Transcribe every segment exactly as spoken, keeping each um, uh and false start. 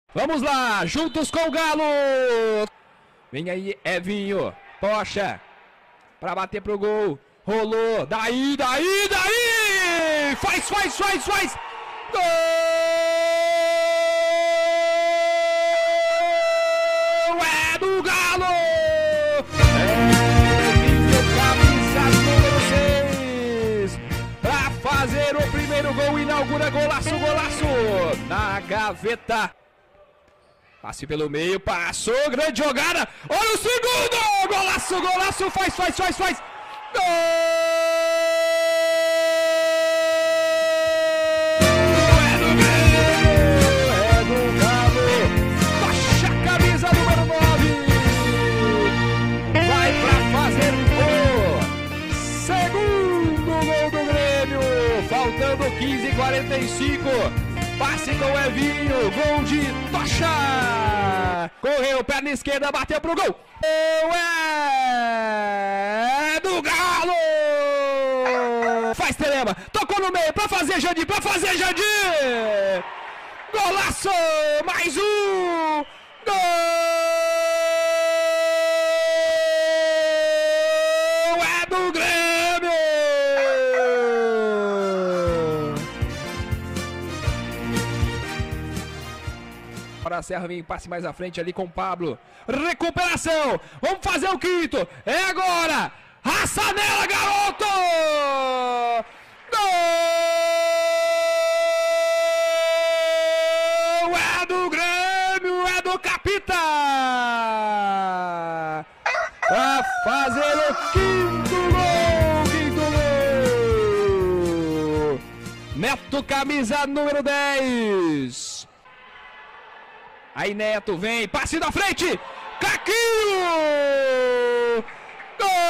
Vamos lá, juntos com o Galo. Vem aí, Evinho. Poxa. Pra bater pro gol. Rolou. Daí, daí, daí. Faz, faz, faz, faz. Gol! É do Galo. Evinho, camisa número seis. Pra fazer o primeiro gol. Inaugura golaço, golaço. Na gaveta. Passe pelo meio, passou, grande jogada, olha o segundo, golaço, golaço, faz, faz, faz, faz, gol! É do Grêmio, é do Galo, tocha a camisa número nove, vai pra fazer o segundo gol do Grêmio, faltando quinze e quarenta e cinco. Passe com o Evinho, gol de Tocha! Correu, perna esquerda, bateu pro gol! É do Galo! Faz Telema, tocou no meio pra fazer Jandir, pra fazer Jandir! Golaço! Mais um! Gol! É do Grêmio! Para a Serra, vem passe mais à frente ali com o Pablo. Recuperação. Vamos fazer o quinto. É agora. Raça nela, garoto. Gol! É do Grêmio. É do Capita. Para fazer o quinto gol. Quinto gol. Neto, camisa número dez. Aí Neto vem, passe da frente, Caquinho! Gol!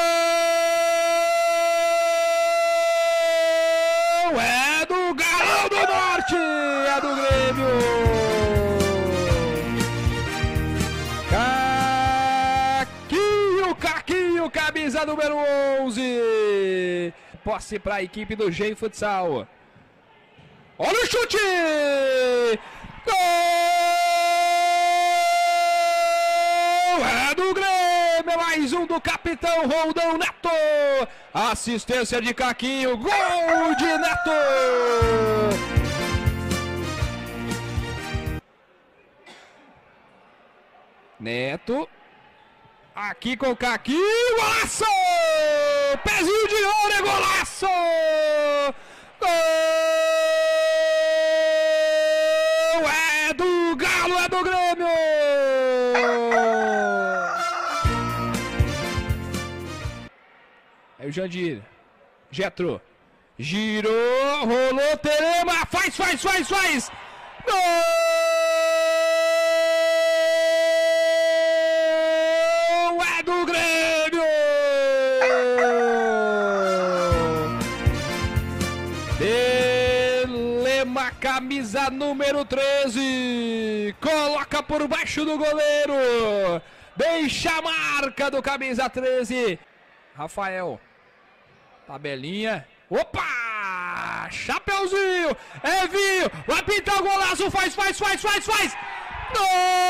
É do Galo do Norte, é do Grêmio! Caquinho, Caquinho, camisa número onze. Posse para a equipe do Gen Futsal. Olha o chute! Gol! É do Grêmio, mais um do capitão Roldão Neto. Assistência de Caquinho, gol de Neto. Neto, aqui com Caquinho, golaço! Pezinho de ouro, é golaço! Gol! É do Galo, é do Grêmio! Aí o Jandir, Getro, girou, rolou, Telema, faz, faz, faz, faz! Gol! É do Grêmio! Telema, camisa número treze, coloca por baixo do goleiro, deixa a marca do camisa treze, Rafael. Tabelinha. Opa! Chapeuzinho! Evinho! Vai pintar o golaço! Faz, faz, faz, faz, faz! Gol!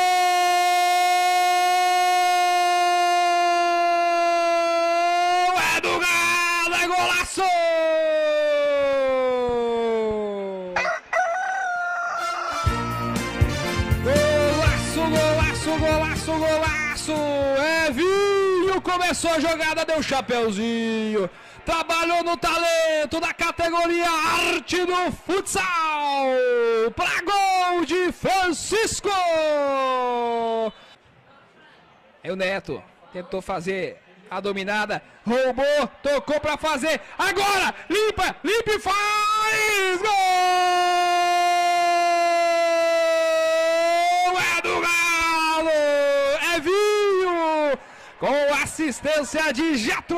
É do Galo! É golaço! Golaço, golaço, golaço, golaço! Evinho começou a jogada, deu chapeuzinho! Trabalhou no talento da categoria Arte do Futsal. Para gol de Francisco. É o Neto. Tentou fazer a dominada. Roubou. Tocou para fazer. Agora. Limpa. Limpa e faz. Gol. É do Galo. É Vinho. Com assistência de Getro.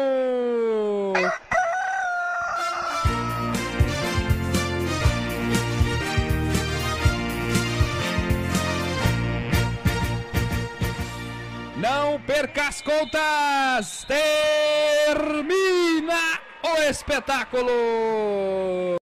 Não perca as contas! Termina o espetáculo!